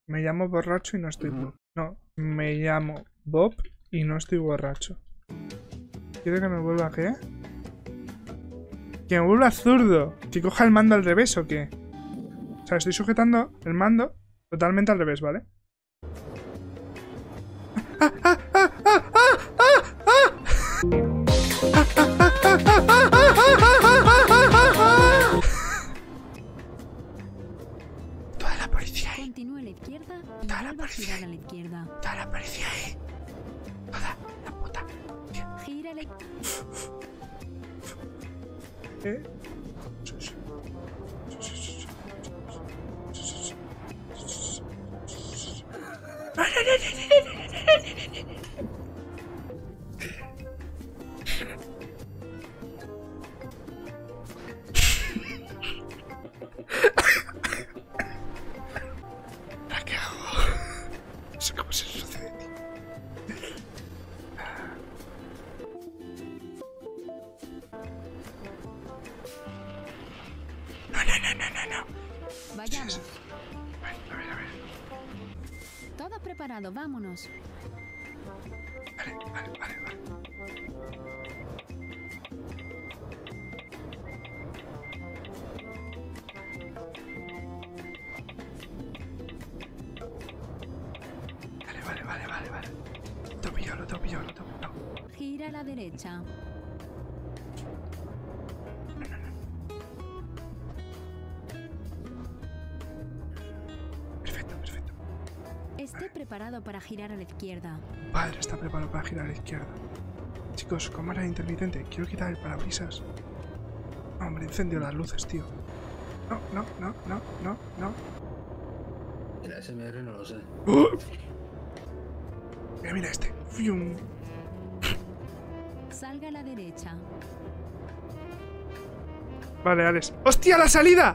Me llamo borracho y no estoy... No, me llamo Bob y no estoy borracho. ¿Quiere que me vuelva qué? ¿Que me vuelva zurdo? ¿Que coja el mando al revés o qué? O sea, estoy sujetando el mando totalmente al revés, ¿vale? Toda la policía ahí. Continúe a la izquierda y Toda la vuelva a policía girar ahí. a la izquierda. Toda la policía ahí. Toda la puta. Gira a la ¿Eh? ¿Qué hago? No sé cómo se sucede. No. Vayamos. A ver. Todo preparado, vámonos. Vale. Vale. Lo tengo pillado. Gira a la derecha. Perfecto. Esté preparado para girar a la izquierda. Padre está preparado para girar a la izquierda. Chicos, cámara intermitente. Quiero quitar el parabrisas. No, hombre, encendió las luces, tío. No. El ASMR no lo sé. Mira este. Fium. Salga a la derecha. Vale, Alex. ¡Hostia, la salida!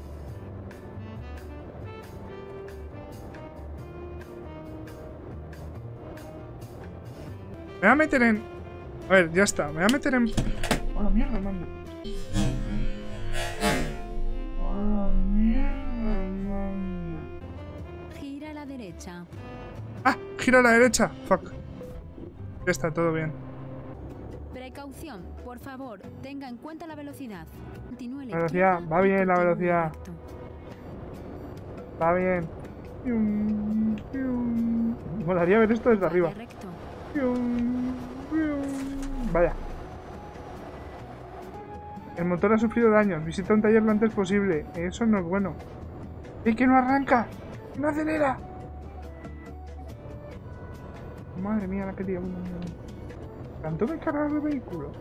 Me voy a meter en... A ver, ya está. Me voy a meter en... ¡Oh, la mierda, mando! Gira a la derecha. ¡Ah! Gira a la derecha. Fuck. Ya está, todo bien. Precaución, por favor, tenga en cuenta la velocidad. Continúe a la La velocidad, izquierda va y bien la continúe velocidad. recto. Va bien. Molaría ver esto desde arriba. Vaya recto. Vaya. El motor ha sufrido daños. Visita un taller lo antes posible. Eso no es bueno. ¡Y que no arranca! ¡Que no acelera! Madre mía, la que tío. ¿Tanto me cargar el vehículo?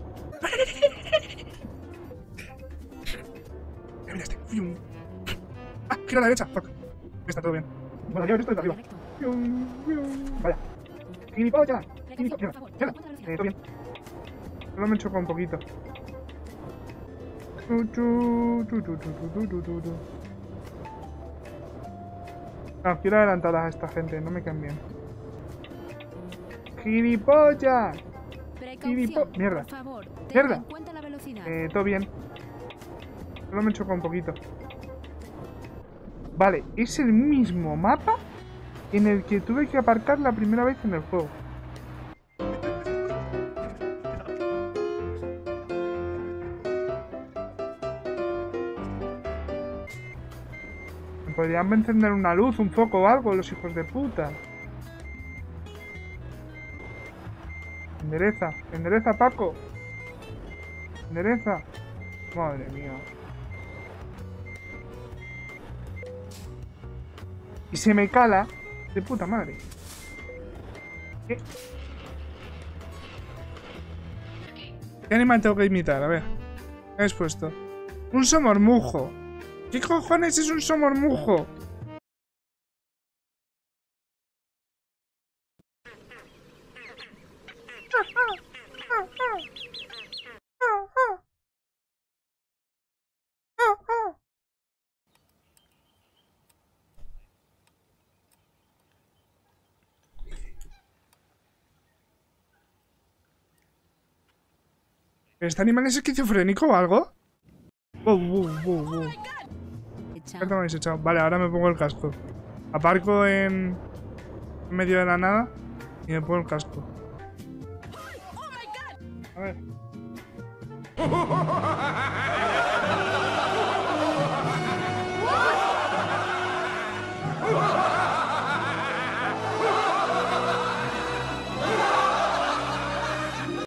Mira este. ¡Ah! Gira a la derecha. Fuck. Está todo bien. Molaría ver esto desde arriba. Correcto. Vaya. ¡Gilipollas! Precaución, por favor, tenga en cuenta la velocidad. Todo bien. Solo me choca un poquito. No, quiero adelantar a esta gente, no me caen bien. ¡Gilipollas! Precaución, Mierda. por favor, tenga Mierda. en cuenta la velocidad. Todo bien. Solo me choca un poquito. Vale, es el mismo mapa en el que tuve que aparcar la primera vez en el juego. Me podrían encender una luz, un foco o algo, los hijos de puta. Endereza, Paco. Endereza. Madre mía. Y se me cala de puta madre. ¿Qué animal tengo que imitar? A ver. ¿Qué has puesto? Un somormujo. ¿Qué cojones es un somormujo? ¿Este animal es esquizofrénico o algo? Wow. Derecha. ¿Qué me habéis echado? Vale, ahora me pongo el casco. Aparco en medio de la nada y me pongo el casco. A ver.